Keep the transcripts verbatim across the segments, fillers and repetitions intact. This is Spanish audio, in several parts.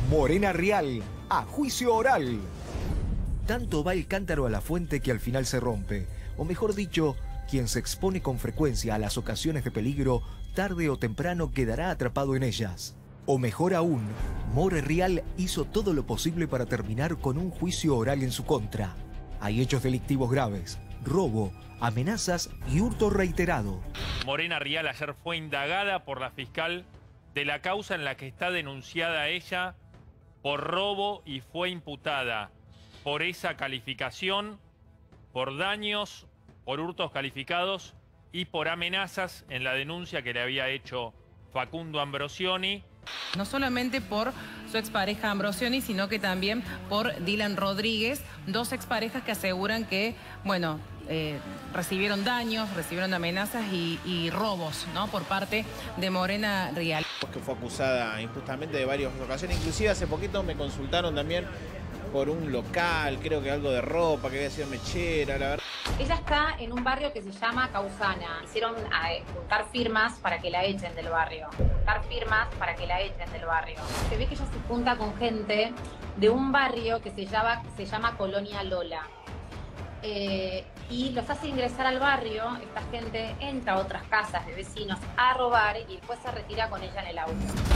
Morena Rial, a juicio oral. Tanto va el cántaro a la fuente que al final se rompe. O mejor dicho, quien se expone con frecuencia a las ocasiones de peligro, tarde o temprano quedará atrapado en ellas. O mejor aún, More Rial hizo todo lo posible para terminar con un juicio oral en su contra. Hay hechos delictivos graves, robo, amenazas y hurto reiterado. Morena Rial ayer fue indagada por la fiscal de la causa en la que está denunciada ella por robo y fue imputada por esa calificación, por daños, por hurtos calificados y por amenazas en la denuncia que le había hecho Facundo Ambrosioni. No solamente por su expareja Ambrosioni, sino que también por Dylan Rodríguez, dos exparejas que aseguran que, bueno, eh, recibieron daños, recibieron amenazas y, y robos, ¿no?, por parte de Morena Rial. Que fue acusada injustamente de varias ocasiones, inclusive hace poquito me consultaron también por un local, creo que algo de ropa, que había sido mechera, la verdad. Ella está en un barrio que se llama Causana. Hicieron eh, juntar firmas para que la echen del barrio. Juntar firmas para que la echen del barrio. Se ve que ella se junta con gente de un barrio que se llama, se llama Colonia Lola. Eh, y los hace ingresar al barrio. Esta gente entra a otras casas de vecinos a robar y después se retira con ella en el auto.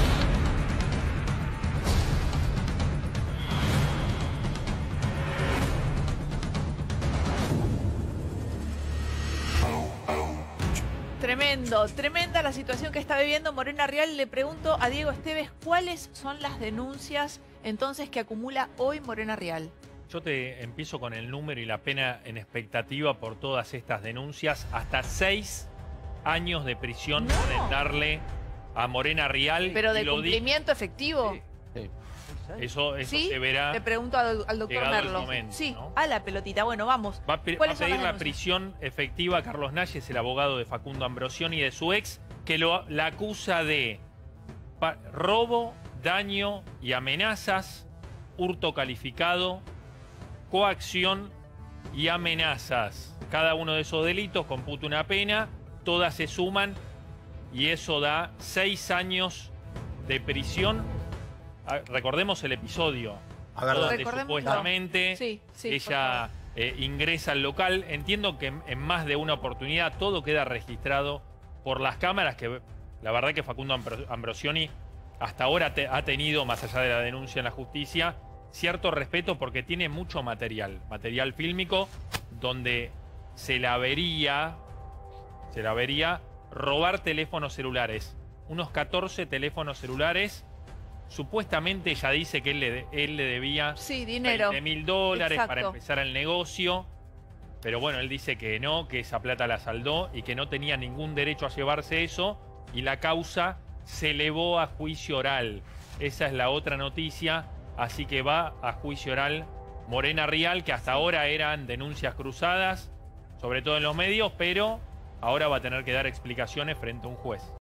Tremendo, tremenda la situación que está viviendo Morena Rial. Le pregunto a Diego Esteves, ¿cuáles son las denuncias entonces que acumula hoy Morena Rial? Yo te empiezo con el número y la pena en expectativa por todas estas denuncias. Hasta seis años de prisión No. pueden darle a Morena Rial. ¿Pero y de lo di- cumplimiento efectivo? Sí. Eso, eso ¿Sí? se verá. Le pregunto al, al doctor llegado el Merlo. momento, Sí, ¿no? a la pelotita. Bueno, vamos. Va a, pe- va a ¿Cuáles son pedir las la denuncias? prisión efectiva a Carlos Nayes, el abogado de Facundo Ambrosioni y de su ex, que lo, la acusa de pa- robo, daño y amenazas, hurto calificado, coacción y amenazas. Cada uno de esos delitos computa una pena, todas se suman y eso da seis años de prisión. Ah, recordemos el episodio, A ver, donde Recordemos- supuestamente Sí, sí, por ella eh, ingresa al local. Entiendo que en, en más de una oportunidad todo queda registrado por las cámaras, que la verdad que Facundo Ambro- Ambrosioni hasta ahora te- ha tenido, más allá de la denuncia en la justicia, cierto respeto porque tiene mucho material, material fílmico, donde se la vería, se la vería robar teléfonos celulares, unos catorce teléfonos celulares. Supuestamente ella dice que él le, él le debía Sí, dinero. veinte mil dólares para Exacto. empezar el negocio. Pero bueno, él dice que no, que esa plata la saldó y que no tenía ningún derecho a llevarse eso. Y la causa se elevó a juicio oral. Esa es la otra noticia. Así que va a juicio oral Morena Rial, que hasta ahora eran denuncias cruzadas, sobre todo en los medios, pero ahora va a tener que dar explicaciones frente a un juez.